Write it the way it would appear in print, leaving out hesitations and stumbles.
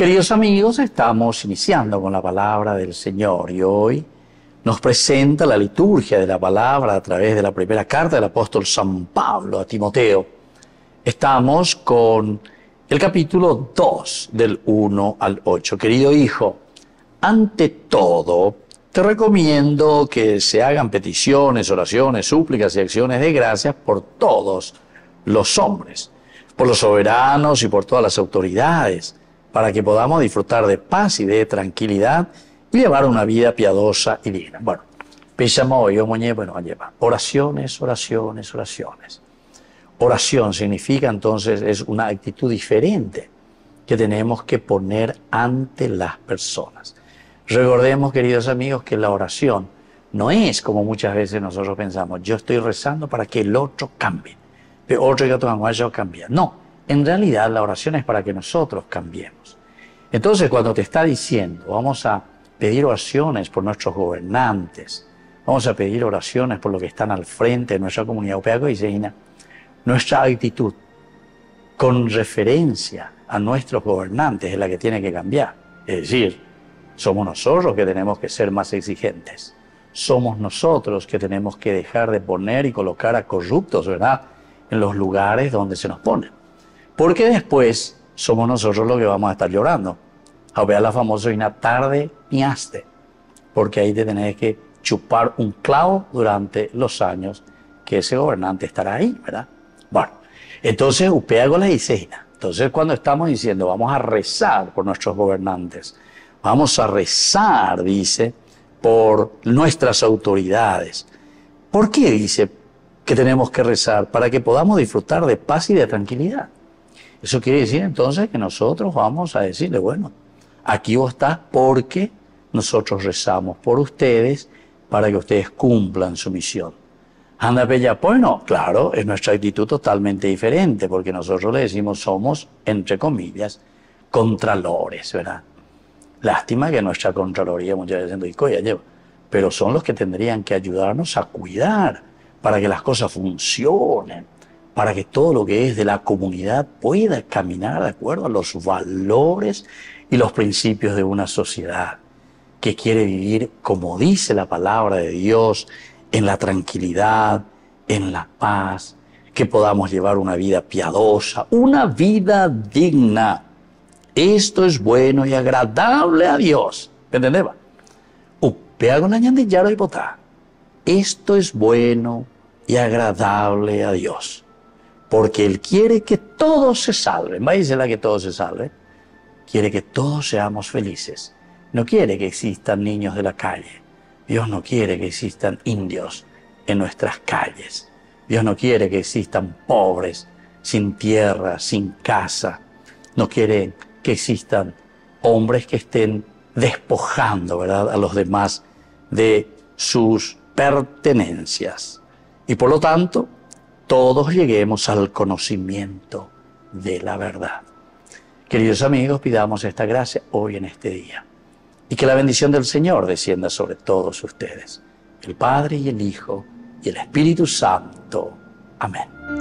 Queridos amigos, estamos iniciando con la palabra del Señor y hoy nos presenta la liturgia de la palabra a través de la primera carta del apóstol San Pablo a Timoteo. Estamos con el capítulo 2 del 1 al 8. Querido hijo, ante todo te recomiendo que se hagan peticiones, oraciones, súplicas y acciones de gracias por todos los hombres, por los soberanos y por todas las autoridades, para que podamos disfrutar de paz y de tranquilidad y llevar una vida piadosa y digna. Bueno, oraciones, oraciones, oraciones. Oración significa entonces, es una actitud diferente que tenemos que poner ante las personas. Recordemos, queridos amigos, que la oración no es como muchas veces nosotros pensamos, yo estoy rezando para que el otro cambie, pero otro que cambia. No, en realidad la oración es para que nosotros cambiemos. Entonces, cuando te está diciendo, vamos a pedir oraciones por nuestros gobernantes, vamos a pedir oraciones por los que están al frente de nuestra comunidad upea-coiseína, nuestra actitud con referencia a nuestros gobernantes es la que tiene que cambiar. Es decir, somos nosotros que tenemos que ser más exigentes. Somos nosotros que tenemos que dejar de poner y colocar a corruptos, ¿verdad?, en los lugares donde se nos ponen. Porque después somos nosotros los que vamos a estar llorando. A ver la famosa y una tarde piaste, porque ahí te tenés que chupar un clavo durante los años que ese gobernante estará ahí, ¿verdad? Bueno, entonces upea con la iseina. Entonces cuando estamos diciendo vamos a rezar por nuestros gobernantes, vamos a rezar, dice, por nuestras autoridades. ¿Por qué dice que tenemos que rezar? Para que podamos disfrutar de paz y de tranquilidad. Eso quiere decir entonces que nosotros vamos a decirle, bueno, aquí vos estás porque nosotros rezamos por ustedes para que ustedes cumplan su misión. Anda bella, bueno, claro, es nuestra actitud totalmente diferente, porque nosotros le decimos somos, entre comillas, contralores, ¿verdad? Lástima que nuestra contraloría muchas veces no lleva, pero son los que tendrían que ayudarnos a cuidar para que las cosas funcionen, para que todo lo que es de la comunidad pueda caminar de acuerdo a los valores y los principios de una sociedad que quiere vivir, como dice la palabra de Dios, en la tranquilidad, en la paz, que podamos llevar una vida piadosa, una vida digna. Esto es bueno y agradable a Dios. ¿Me entendés? Upea con la ñandillaro y potá. Esto es bueno y agradable a Dios. Porque Él quiere que todos se salven. Va a decirle que todos se salven. Quiere que todos seamos felices. No quiere que existan niños de la calle. Dios no quiere que existan indios en nuestras calles. Dios no quiere que existan pobres, sin tierra, sin casa. No quiere que existan hombres que estén despojando, ¿verdad?, a los demás de sus pertenencias. Y por lo tanto, todos lleguemos al conocimiento de la verdad. Queridos amigos, pidamos esta gracia hoy en este día. Y que la bendición del Señor descienda sobre todos ustedes, el Padre y el Hijo y el Espíritu Santo. Amén.